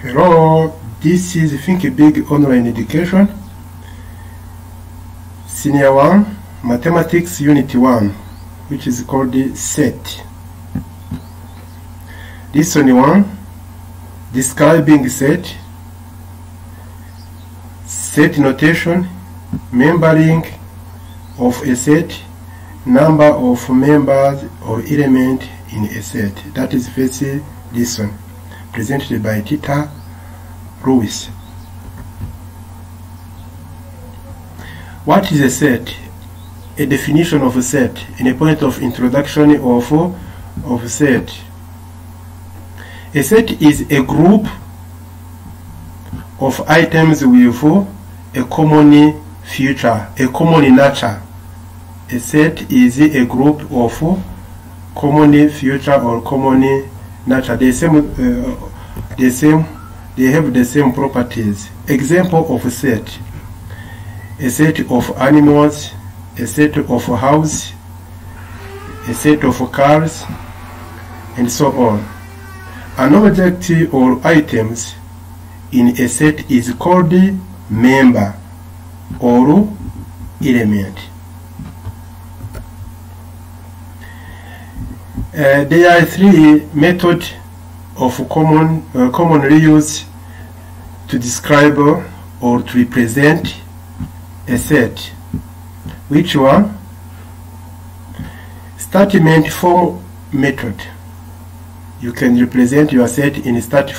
Hello, this is Think Big Online Education, Senior 1, Mathematics Unit 1, which is called SET. Lesson 1, Describing SET, set notation, membering of a set, number of members or elements in a set. That is first lesson, presented by Tita Lewis. What is a set? A definition of a set in a point of introduction of set. A set is a group of items with a common feature, a common nature. A set is a group of common feature or common nature. They have the same properties. Example of a set of animals, a set of house, a set of cars, and so on. An object or items in a set is called member or element. There are three methods of commonly used to describe or to represent a set. Which one? Statement form method. You can represent your set in statement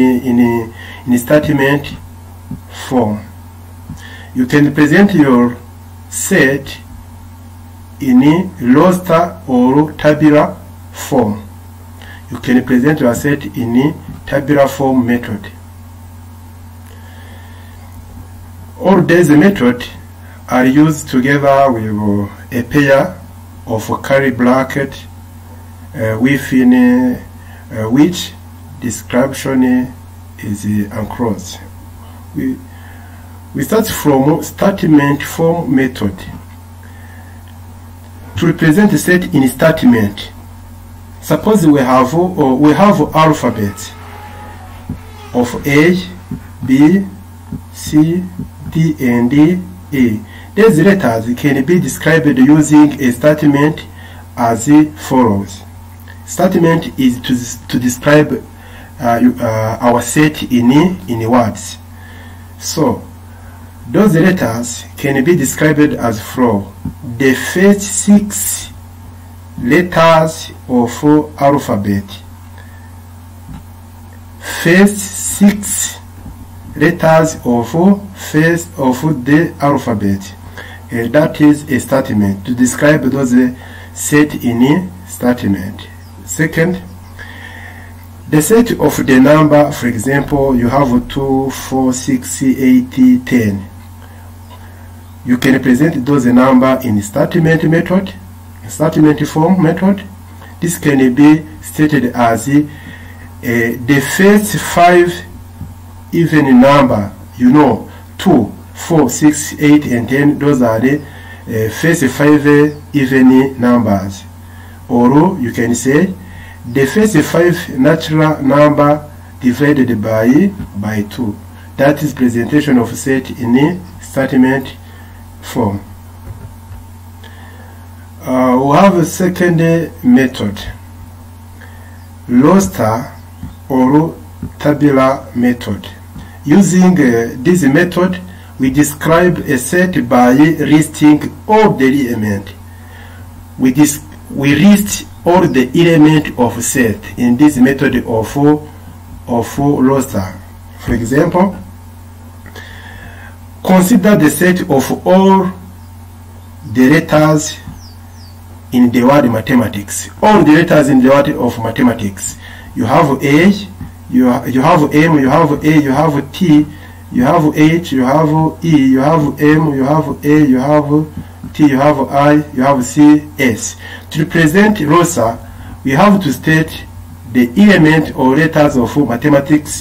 form. You can represent your set in roster or tabular form. You can represent your set in tabular form method. All these methods are used together with a pair of curly bracket within which description is enclosed. We start from statement form method. To represent a set in statement, suppose we have alphabet of A, B, C, D, and E. These letters can be described using a statement as follows. Statement is to describe our set in words. So those letters can be described as follows. The first 6 letters of alphabet. First 6 letters of the alphabet. That is a statement to describe those set in statement. Second, the set of the number. For example, you have 2, 4, 6, 8, 10. You can represent those number in statement method, statement form method. This can be stated as the first 5 even number. 2, 4, 6, 8, and 10. Those are the first 5 even numbers. Or you can say the first 5 natural number divided by 2. That is presentation of set in statement form. We have a second method, roster or tabular method. Using this method, we describe a set by listing all the elements. We list all the elements of set in this method of roster. For example, consider the set of all the letters in the word mathematics. All the letters in the word of mathematics. You have A, you have M, you have A, you have T, you have H, you have E, you have M, you have A, you have T, you have I, you have C, S. To represent roster, we have to state the element or letters of mathematics.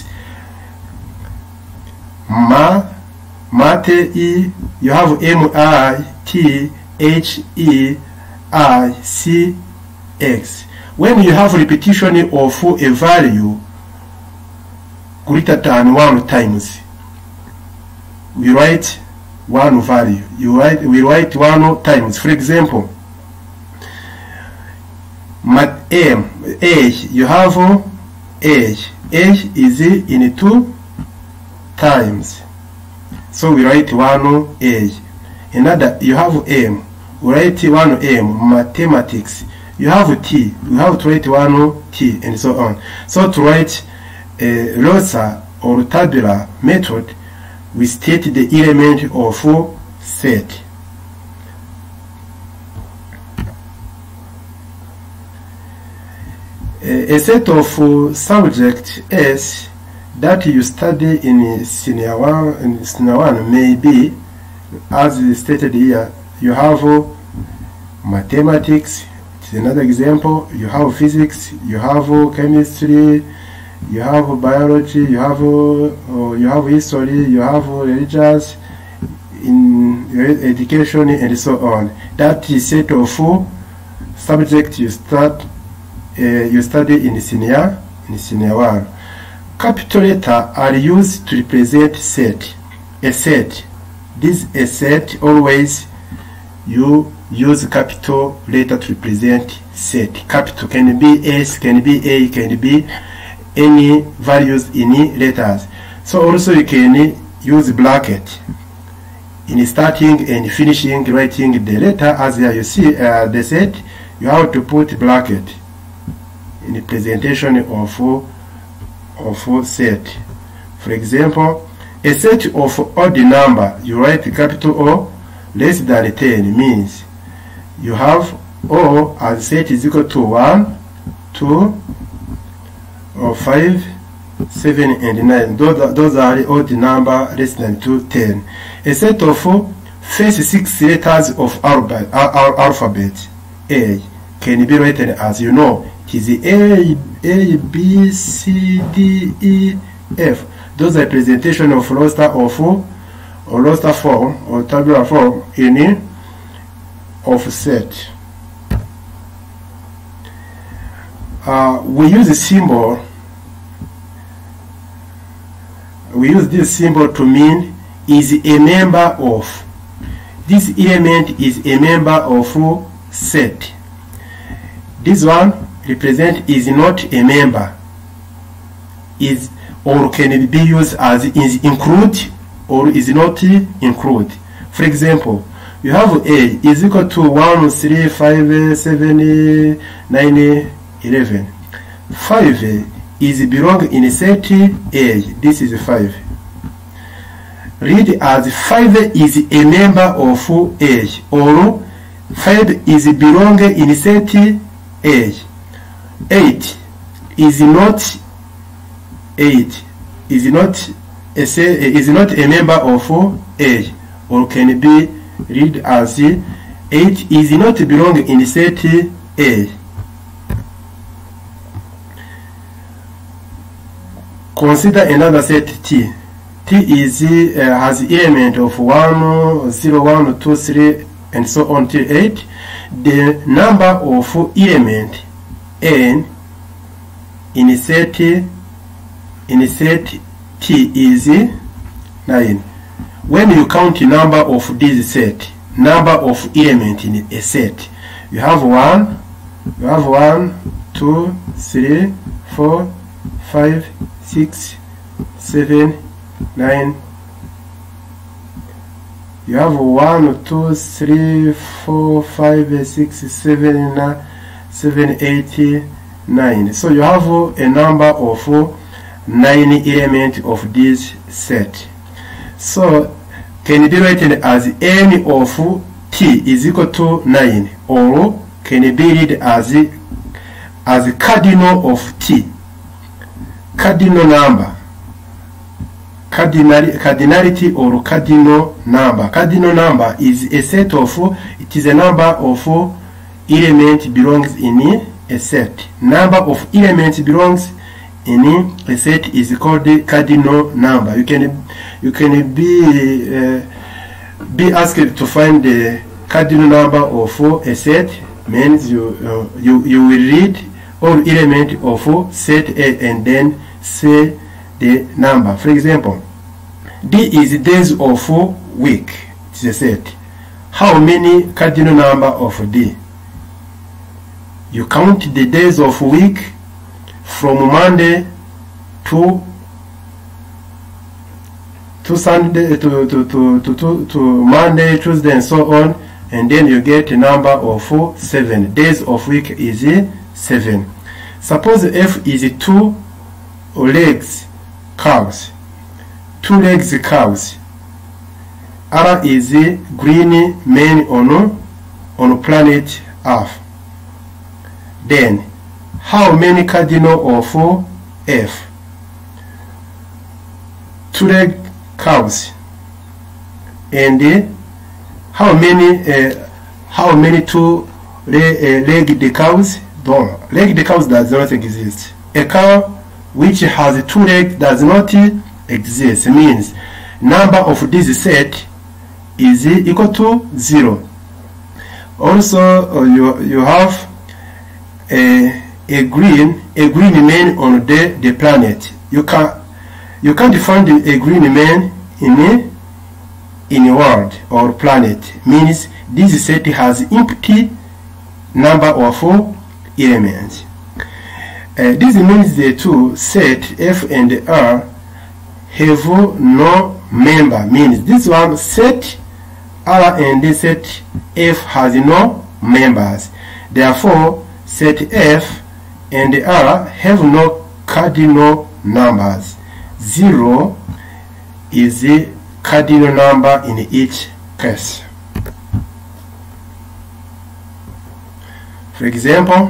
Mate E, you have M, I, T, H, E, I, C, X. When you have repetition of a value, greater than 1 times, we write one value. We write 1 times. For example, age, you have age. Age is in 2 times, so we write 1 age. Another, you have m, we write 1 m. Mathematics, you have t, we have to write 1 t, and so on. So to write a Rosa or tabular method, we state the element of set. A set of subject S that you study in senior 1 may be, as stated here, you have mathematics, it's another example, you have physics, you have chemistry, you have biology, you have history, you have religious, in education, and so on. That is set of subject you study in senior 1. Capital letter are used to represent set. A set. This a set, always you use capital letter to represent set. Capital can be S, can be A, can be any values in letters. So also you can use bracket in starting and finishing writing the letter. As here you see the set, you have to put bracket in the presentation of set. For example, a set of odd number, you write capital O less than 10, means you have O as set is equal to 1, 2, or 5, 7, and 9. Those are the odd number less than 10. A set of first 6 letters of alphabet A can be written as you know. It is A, B, C, D, E, F. Those are representation of roster form or tabular form in of set. We use a symbol. We use this symbol to mean is a member of. This element is a member of set. This one represent is not a member, is or can be used as is include or is not include. For example, you have A is equal to 1, 3, 5, 7, 9, 11. 5 is belong in set A. This is 5. Read as 5 is a member of A, or 5 is belong in set A. 8 is not 8 is not a member of A, or can be read as 8 is not belong in set A. Consider another set T. T is has element of 1, 0, 1, 2, 3, and so on till 8. The number of element N in set T is 9. When you count the number of this set, number of element in a set, you have 1, 2, 3, 4, 5, 6, 7, 9. You have 1, 2, 3, 4, 5, 6, 7, 8, 9. So you have a number of 9 elements of this set. So can be written as n of t is equal to 9, or can be read as cardinal of t. Cardinal number, cardinality or cardinal number. Cardinal number is a set of, it is a number of element belongs in a set. Number of elements belongs in a set is called the cardinal number. You can be asked to find the cardinal number of a set. Means you will read all element of set A and then say the number. For example, D is days of week. It's a set. How many cardinal number of D? You count the days of week from Monday to Sunday to Monday, Tuesday, and so on, and then you get a number of 7. Days of week is 7. Suppose F is 2 legs cows. 2 legs cows. R is green men on planet Earth. Then, how many cardinal of F? 2 leg cows. And how many 2 legged cows? No, legged cows does not exist. A cow which has 2 legs does not exist. Means number of this set is equal to 0. Also, you have a green man on the planet. You can't find a green man in a world or planet. Means this set has empty number of elements. This means the two set F and R have no member. Means this one set R and this set F has no members. Therefore, set F and R have no cardinal numbers. 0 is the cardinal number in each case. For example,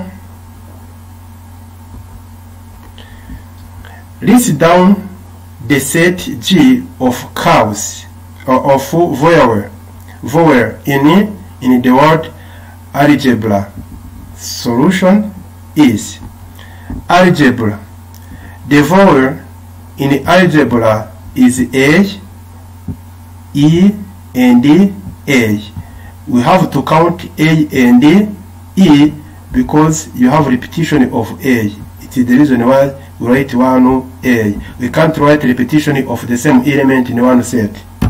list down the set G of cows or of vowel in the word algebra. Solution is algebra. The vowel in algebra is A, E, and A. We have to count A and E because you have repetition of A. It is the reason why we write one A. We can't write repetition of the same element in one set.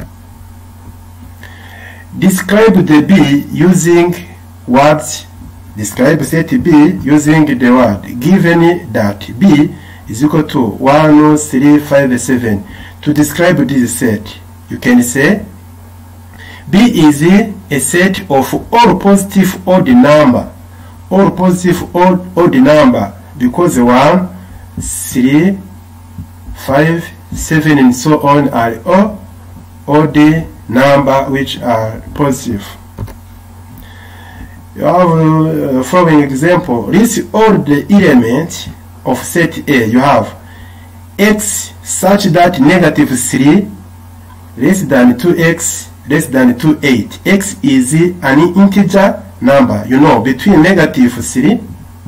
Describe the B using words. Describe set B using the word. Given that B is equal to 1, 3, 5, 7. To describe this set, you can say B is a set of all positive odd number. All positive odd number, because 1, 3, 5, 7, and so on are all odd number which are positive. You have following example. List all the elements of set A. You have x such that negative 3 less than 2x less than 28. X is an integer number. You know, between negative 3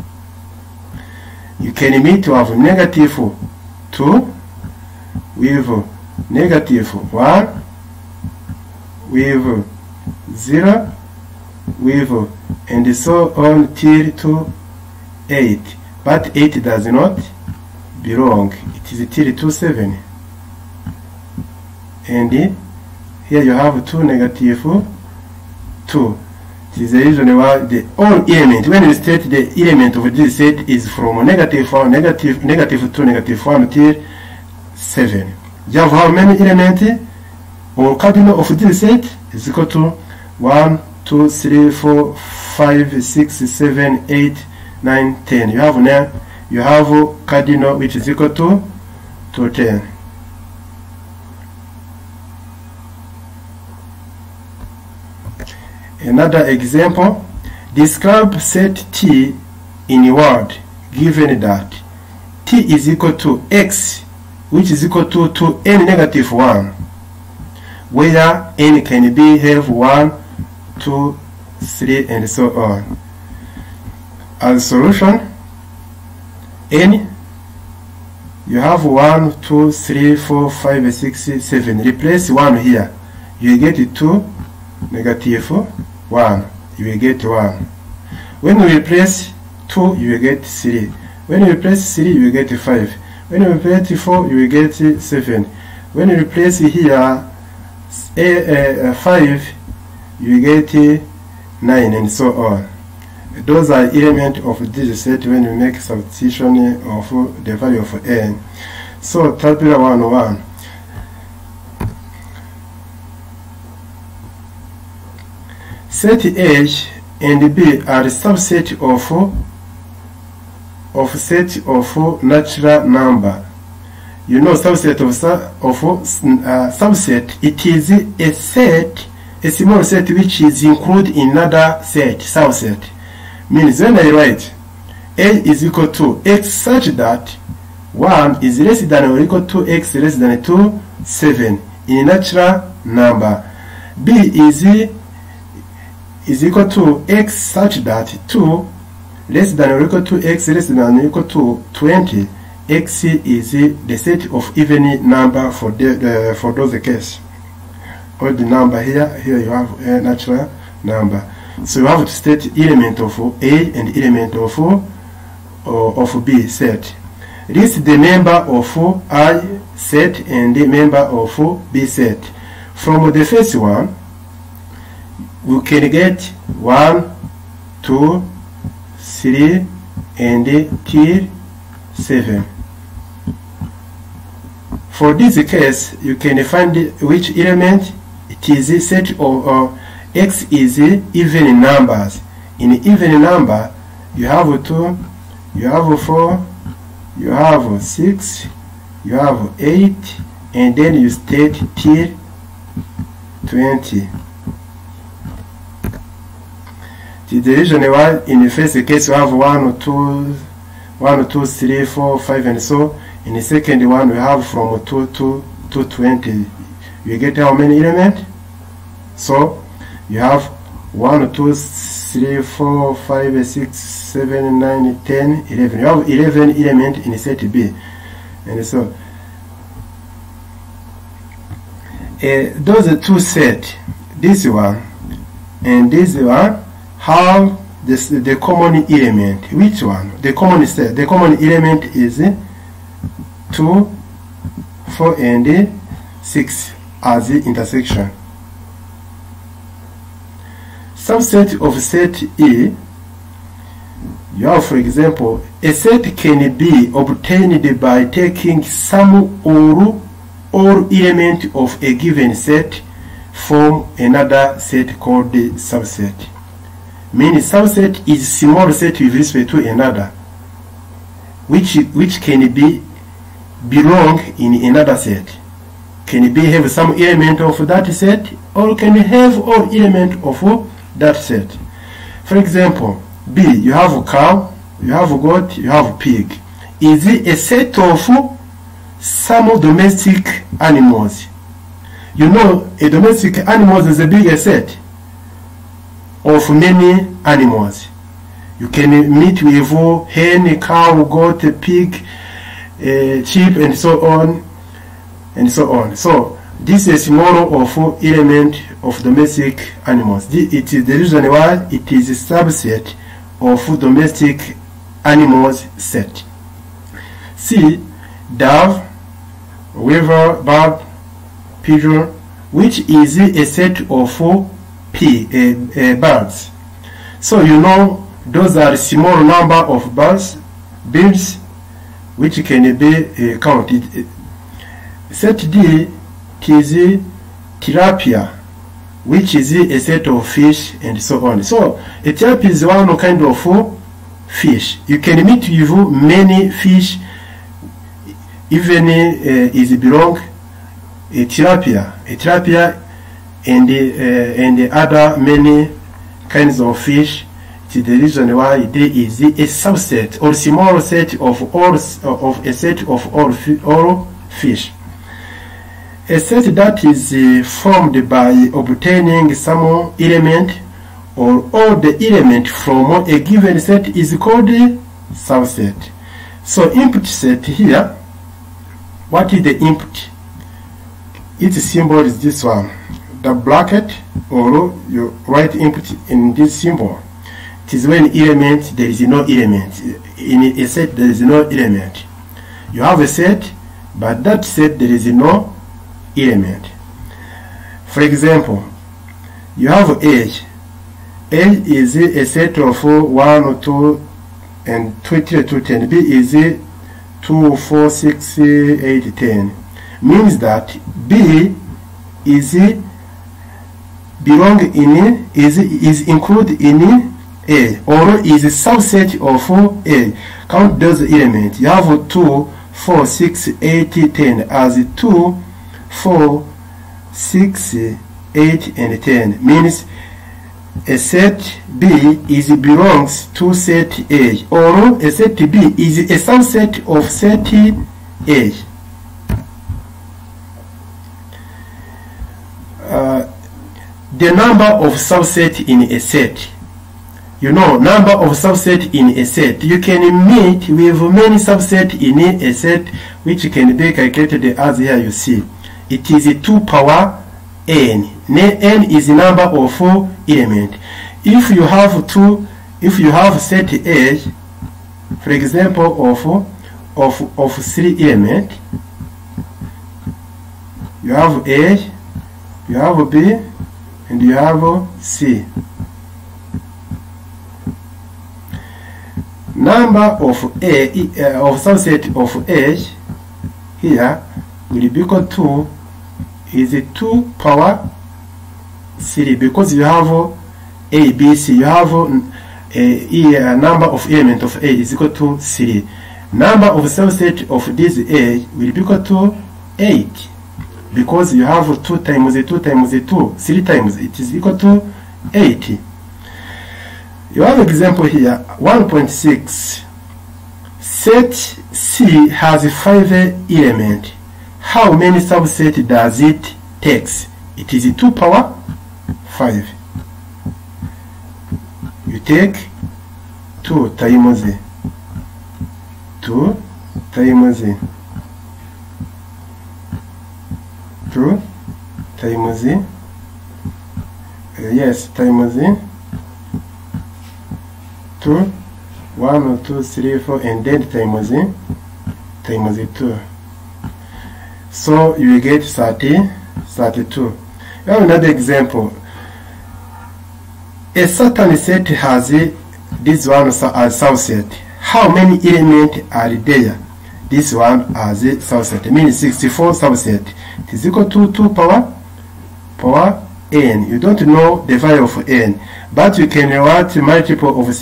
you can meet to have negative 2 with negative 1 with 0 with and so on till to 8. But 8 does not belong. It is till to 7. And here you have 2 negative 2. It is the reason why the all element, when you state the element of this set is from negative 1, negative 2, negative 1 till 7. You have how many elements? Or cardinal of this set is equal to 1, 2, 3, 4, 5, 6, 7, 8, 9, 10. You have now, you have cardinal which is equal to 10. Another example, describe set T in a word given that T is equal to X which is equal to n negative 1, where n can be have 1, 2, 3, and so on. As solution, n, you have 1, 2, 3, 4, 5, 6, 7. Replace 1 here. You get 2, negative 1. You will get 1. When you replace 2, you will get 3. When you replace 3, you will get 5. When you replace 4, you will get 7. When you replace here 5, you will get 9, and so on. Those are elements of this set when you make substitution of the value of n. So tabular 101. Set A and B are subset of set of natural number. You know, subset of subset, it is a set, a small set which is included in another set, subset. Means when I write A is equal to x such that 1 is less than or equal to x less than 2, 7 in a natural number. B is equal to x such that 2 less than or equal to x less than or equal to 20. X is the set of even number for those cases. All the number here you have a natural number. So you have to state element of A and element of B set. List the member of I set and the member of B set. From the first one, we can get 1, 2, 3, and till 7. For this case, you can find which element it is a set of x is even numbers. In even number, you have 2, you have 4, you have 6, you have 8, and then you state till 20. The reason why in the first case you have 1, 2, 3, 4, 5, and so. In the second one, we have from 2 to 20. You get how many elements? So you have 1, 2, 3, 4, 5, 6, 7, 9, 10, 11. You have 11 elements in set B. And so those two sets, this one and this one, have the common element. Which one? The common set. The common element is 2, 4, and 6 as the intersection. Subset of set E, you have, for example, a set can be obtained by taking some or all element of a given set from another set called the subset. Meaning subset is small set with respect to another, which can be belong in another set. Can be have some element of that set, or can have all element of that set. For example, B, you have a cow, you have a goat, you have a pig. Is it a set of some domestic animals? You know, a domestic animal is a bigger set of many animals. You can meet with hen, cow, goat, pig, sheep, and so on, and so on. So this is more of element of domestic animals. It is the reason why it is a subset of domestic animals set. C, dove, weaver, bird, pigeon, which is a set of birds. So you know those are small number of birds, which can be counted. Set D is tilapia, which is a set of fish, and so on. So a tilapia is one kind of fish. You can meet with many fish, even is belong a tilapia, and other many kinds of fish. It is the reason why there is a subset or small set of all a set of all fish. A set that is formed by obtaining some element or all the element from a given set is called a subset. So input set here, what is the input? Its symbol is this one, the bracket, or you write input in this symbol. It is when element there is no element. In a set there is no element. You have a set, but that set there is no element. For example, you have age. Age is a set of 1, 2, and 2, 3, 2, 10. B is 2, 4, 6, 8, 10. Means that B is belong in is included in A, or is a subset of A. Count those elements. You have 2, 4, 6, 8, 10 as 2, 4, 6, 8, and 10. Means a set B is belongs to set A, or a set B is a subset of set A. The number of subset in a set. You know, number of subset in a set. You can meet with many subset in a set, which can be calculated as here you see. It is 2 power n. N is the number of elements. If you have set A, for example, of 3 elements, you have A, you have B, and you have C. Number of of subset of A here will be equal to is 2 power 3, because you have A, B, C. You have a number of elements of A is equal to 3. Number of subset of this A will be equal to 8, because you have 2 times 2 times 2, 3 times, it is equal to 80. You have example here, 1.6. Set C has 5 elements. How many subset does it take? It is 2 power 5. You take 2 times 2 times 2 times yes, times 2, 1, 2, 3, 4, and then times 2. So you will get 32. You have another example. A certain set has this one as subset. How many elements are there? This one as a subset, means 64 subset. It is equal to 2 power n. You don't know the value of n, but you can write multiple of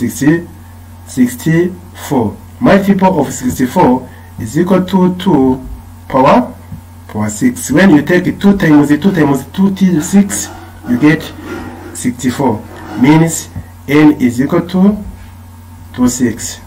64. Multiple of 64 is equal to 2 power 6. When you take 2 times 2 times 2 to 6, you get 64. Means n is equal to 6.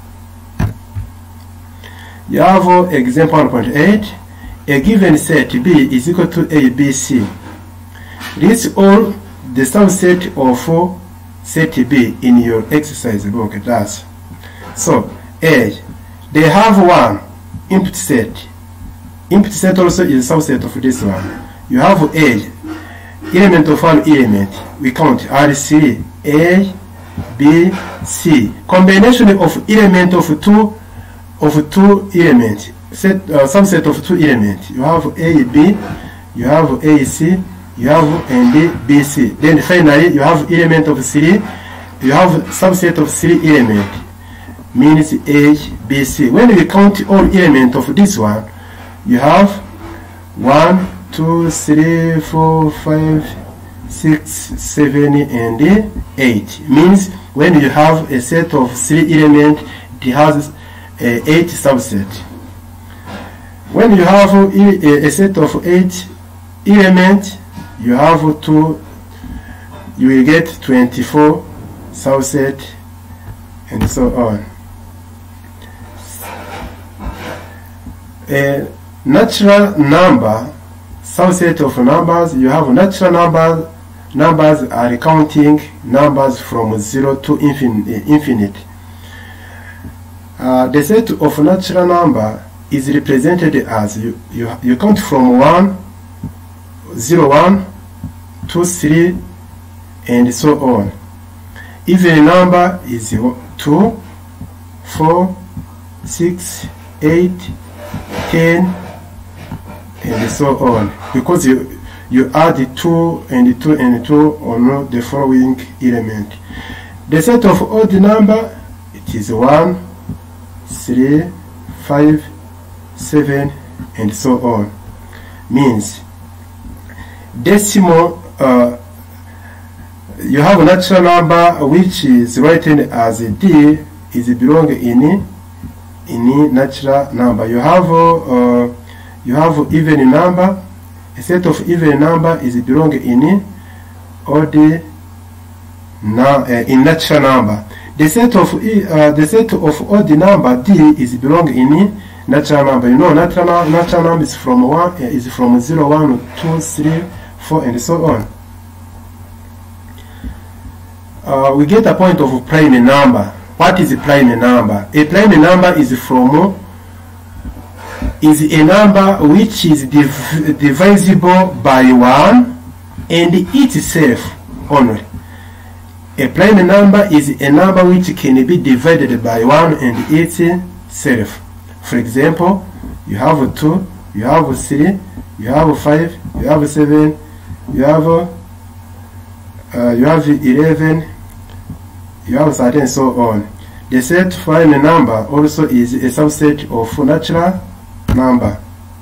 You have example 1.8. A given set B is equal to A, B, C. List all the subset of set B in your exercise book. That's so. A, they have one empty set. Empty set also is a subset of this one. You have A, element of one element. We count R3, A, B, C. Combination of element of two elements. Subset of 2 elements. You have A, B, you have A, C, you have and B, C. Then finally you have element of 3. You have subset of 3 elements. Means A, B, C. When we count all elements of this one, you have 1, 2, 3, 4, 5, 6, 7, and 8. Means when you have a set of 3 elements, it has 8 subset. When you have a set of 8 elements, you have you will get 24 subset, and so on. A natural number, subset of numbers. You have natural numbers. Numbers are counting numbers from 0 to infinite. The set of natural number is represented as you count from 1, 0, 1, 2, 3, and so on. Even number is 2, 4, 6, 8, 10 and so on, because you add 2 and 2 and 2 on the following element. The set of odd number, it is 1, 3, 5, 7 and so on. Means decimal, you have a natural number which is written as D is belong in natural number. You have even number. A set of even number is belong in odd in natural number. The set of odd number D is belong in natural number. You know, natural number is from 0, 1, 2, 3, 4 and so on. We get a point of prime number. What is a prime number? A prime number is a number which is divisible by 1 and itself only. A prime number is a number which can be divided by 1 and itself. For example, you have 2, you have 3, you have 5, you have 7, you have 11, you have 13 and so on. The set prime number also is a subset of natural number.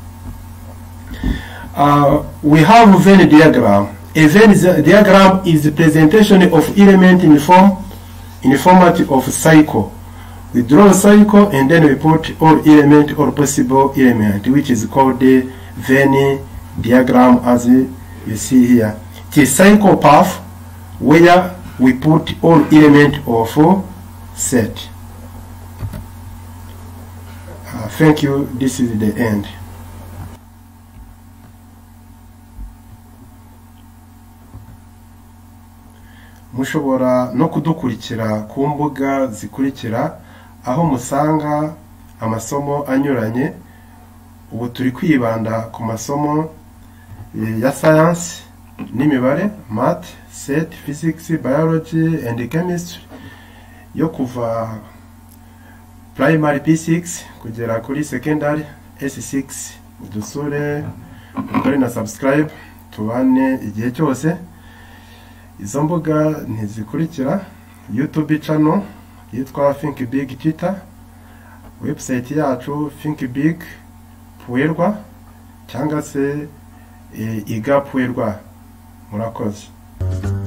We have Venn diagram. A Venn diagram is the presentation of element in format of cycle. We draw a cycle and then we put all element or possible element, which is called the Venn diagram, as you see here. It is cycle path where we put all element of set. Thank you. This is the end. Mushobora no kudukurikira ku mbuga zikurikira aho musanga amasomo anyuranye. Ubu turi kwibanda ku masomo ya science n'imibare, math, set, physics, biology and chemistry, yo kuva primary P6 kugera kuri secondary S6. Dusure mukore na subscribe, tubane igihe cyose. Izo mbuga ntizikurikira: YouTube channel yitwa Think Big Twitter, website yacu thinkbig.rw cyangwa se iga.rw. Murakoze.